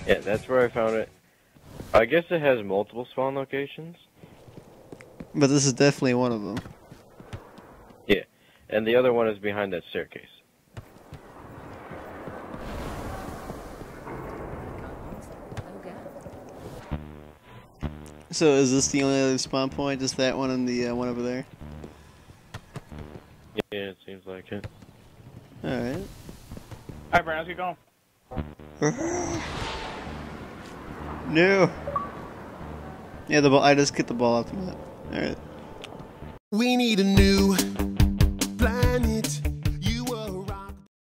Yeah, that's where I found it. I guess it has multiple spawn locations. But this is definitely one of them. Yeah, and the other one is behind that staircase. So is this the only other spawn point? Just that one and the one over there? Yeah, it seems like it. Alright. Alright, Brian, how's it going? No. Yeah, the ball. I just kicked the ball out the net. Alright. We need a new